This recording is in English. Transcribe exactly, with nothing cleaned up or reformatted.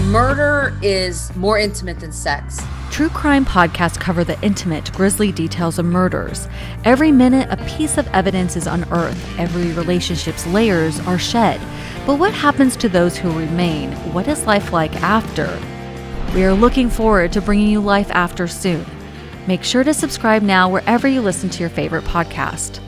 Murder is more intimate than sex. True crime podcasts cover the intimate, grisly details of murders. Every minute, a piece of evidence is unearthed. Every relationship's layers are shed. But what happens to those who remain? What is life like after? We are looking forward to bringing you Life After soon. Make sure to subscribe now wherever you listen to your favorite podcast.